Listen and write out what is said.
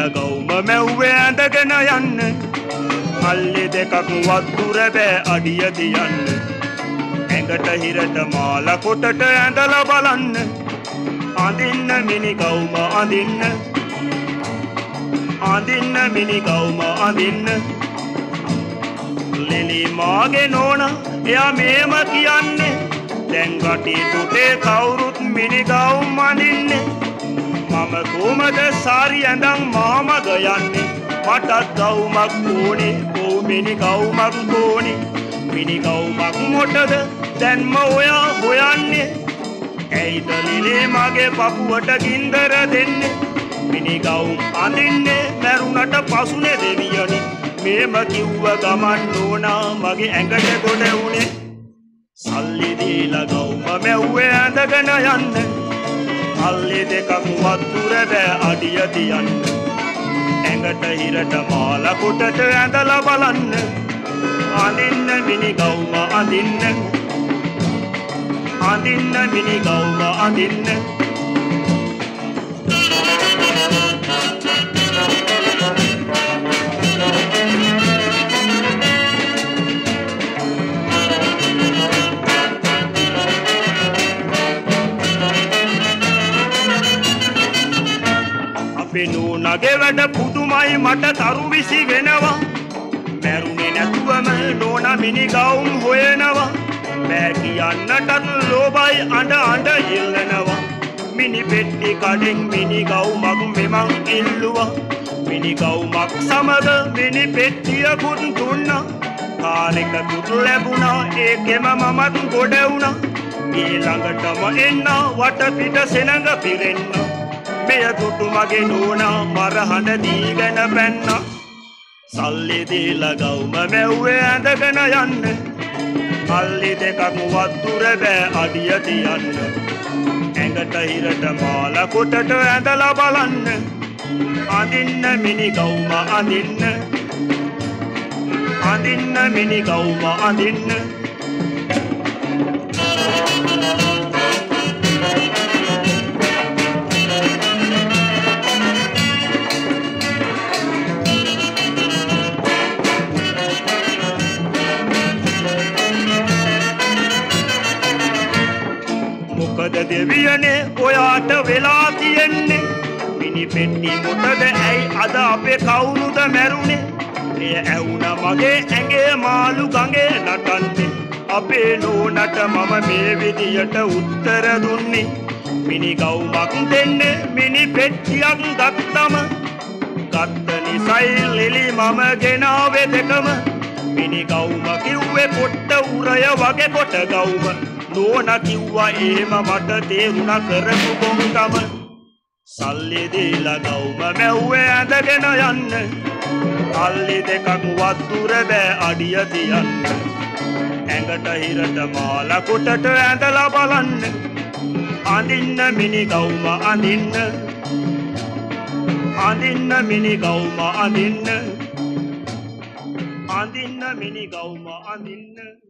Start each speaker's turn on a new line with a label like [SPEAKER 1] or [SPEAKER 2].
[SPEAKER 1] දීලා ගවුම මැව්වේ ඇඳගෙන යන්න අල්ලේ දෙකක් වතුර බෑ අඩිය තියන්න ඇඟට හිරට මාලා කොටට ඇඳලා බලන්න අඳින්න මිනි ගවුම අඳින්න අඳින්න මිනි ගවුම අඳින්න ලෙලි මාගේ නෝනා එයා මේම කියන්නේ දැන් රටේ තුටේ කවුරුත් මිනි ගවුම් අඳින්නේ මම කොමද සාරි ඇඳන් මාමග යන්නේ මටත් ගවුමක් ඕනේ ඕ මිනි ගවුමක් ඕනේ මිනි ගවුමක් මොටද දැන්ම ඔයා හොයන්නේ ඇයිද ලෙලේ මගේ පපුවට ගින්දර දෙන්නේ මිනි ගවුම් අඳින්නේ මැරුණට පසුනේ දෙවියනි මේම කිව්ව ගමන් නෝනා මගේ ඇඟට ගොඩ උනේ සල්ලි දීලා ගවුම මැව්වේ ඇඳගෙන යන්න අල්ලේ දෙකක් වතුර බෑ අඩිය තියන්න ඇඟට හිරට මාලා කොටට ඇඳලා බලන්න අඳින්න මිනි ගවුම අඳින්න අඳින්න මිනි ගවුම අඳින්න අපේ නෝනාගේ වැඩ පුදුමයි මට තරු විසි වෙනවා මැරුණේ නැතුවම නෝනා මිනි ගවුම් හොයනවා බෑ කියන්නටත් ලෝබයි අඬ අඬ ඉල්ලනවා මිනි පෙට්ටි කඩෙන් මිනි ගවුමක් මෙමන් ඉල්ලුවා මිනි ගවුමක් සමග මිනි පෙට්ටියකුත් දුන්නා කාලෙකකුත් ලැබුණා ඒකෙම මමත් ගොඩ වුණා ඊළඟටම එන්න වටපිට සෙනඟ පිරෙන්න මෙය දුටු මගේ නෝනා මරහඬ දීගෙන පැන්න සල්ලි දීලා ගවුම මැව්වේ ඇඳගෙන යන්න අල්ලි දෙකක් වතුර බෑ අඩිය තියන්න ඇඟට හිරට මාලා කොටට ඇඳලා බලන්න අඳින්න මිනි ගවුම අඳින්න අඳින්න මිනි ගවුම අඳින්න මොකද දෙවියනේ ඔයාට වෙලා තියෙන්නේ මිනි පෙට්ටි මොකද ඇයි අද අපේ කවුරුද මැරුණේ එය ඇවුන මගේ ඇඟේ මාළු ගඟේ නටන්නේ අපේ නෝනට මම මේ විදියට උත්තර දුන්නේ මිනි ගවුමක් දෙන්නේ මිනි පෙට්ටියක් ගත්තම ගත්ත නිසයි ලෙලි මම ගෙනාවේ දෙකම මිනි ගවුම කිව්වේ පොට්ට උරය වගේ කොට ගවුම නෝනා කිව්වා එහෙම මට තේරුණා කරපු බොංකම සල්ලි දීලා ගවුම මැව්වේ ඇඳගෙන යන්න අල්ලි දෙකක් වතුර බෑ අඩිය තියන්න ඇඟට හිරට මාලා කොටට ඇඳලා බලන්න අඳින්න මිනි ගවුම අඳින්න අඳින්න මිනි ගවුම අඳින්න අඳින්න මිනි ගවුම අඳින්න